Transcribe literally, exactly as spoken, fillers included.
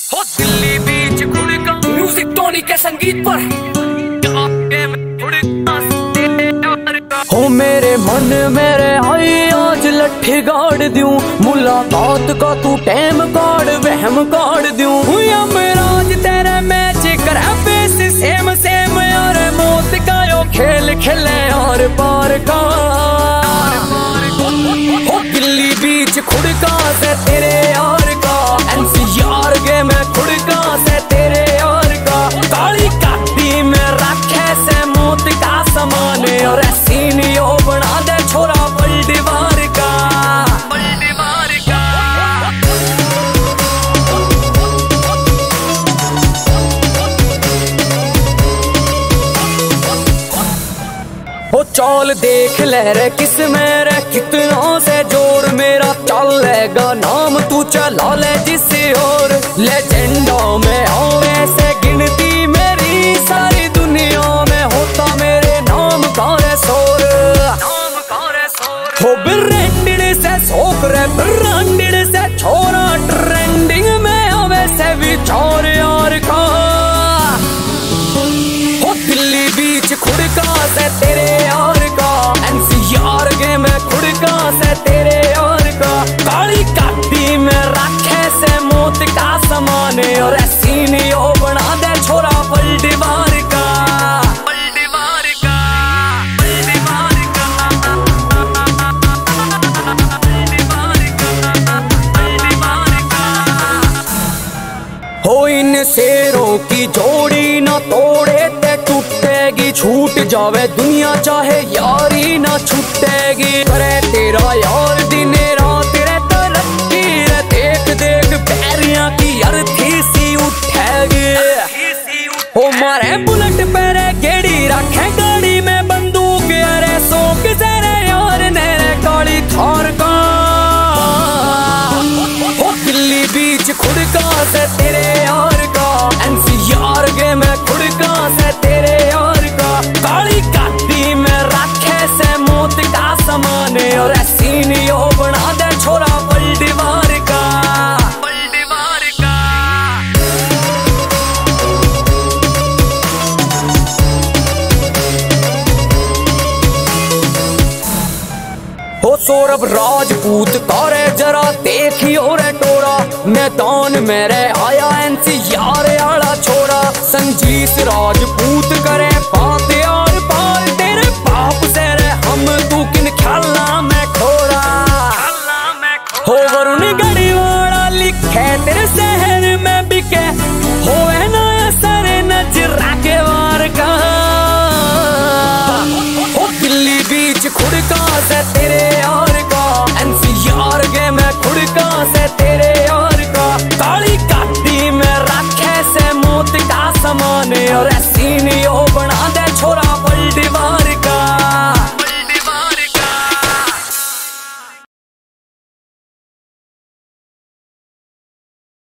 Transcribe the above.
हो दिल्ली बीच खुड़का म्यूजिक टोनी के संगीत पर हो मेरे मन मेरे आई आज लट्ठी गाड़ दूं मुलाकात का तू टाइम काट वहम काट दूं या मेरा आज तेरे मैच कर बेस सेम सेम यार मौत का यो खेल खेले और पार का हो दिल्ली बीच खुड़का से तेरे यार का एनसीआर गे मैं खुड़का से तेरे यार का काली काटी में रखे से मौत का समान और सीनियो बना दे छोरा बल्डीवार का बल्डीवार का हो चौल देख ले रे किस में रे कितनों से जोर मेरा चलेगा नाम तू चला ले जिसे और लेजेंडों में हो वैसे गिनती मेरी सारी दुनिया में होता मेरे नाम का रे सोर नाम का रे सोर हो ब्रांडेड से सोक रे ब्रांडेड से छोरा ट्रेंडिंग में हो वैसे विचार यार का हो दिल्ली बीच खुड़का से तेरे यार का एनसीआर गे मैं खुड़का से तेरे यार का काली काटी में रखे से मौत का समान और सीनियो बना दे छोरा बल्डीवार का बल्डीवार का बल्डीवार का बल्डीवार का बल्डीवार का हो इन शेरों की जोड़ी ना तोड़े ते टूटेगी छूट जावे दुनिया चाहे यारी ना छूटेगी करे तेरा यार दिन रात रे तरक्की रे देख देख पैरियां की अर्थी सी उठेगी हो मारे बुलेट पे गेड़ी रखे गाड़ी में बंदूक अरे सो किसे रे यार नेरे काली थार का हो दिल्ली बीच खुड़का से तेरे यार का एनसीआर गे मैं खुड़का से तेरे यार का काली काटी में रखे से मौत का समान और सीनियो बना दे छोरा बल्डीवार का बल्डीवार का हो सौरभ राजपूत करे जरा देखियो रे टोरा मैदान मेरे आया एनसीआर आला छोरा संजीत राजपूत करे बात और पार तेरे बाप से रे हम तू किन ख्याला में खोरा हो वरुण गढ़ीवाड़ा लिखे तेरे शहर में बिके हो ना असर नजरा के वार का हो दिल्ली बीच खुड़का से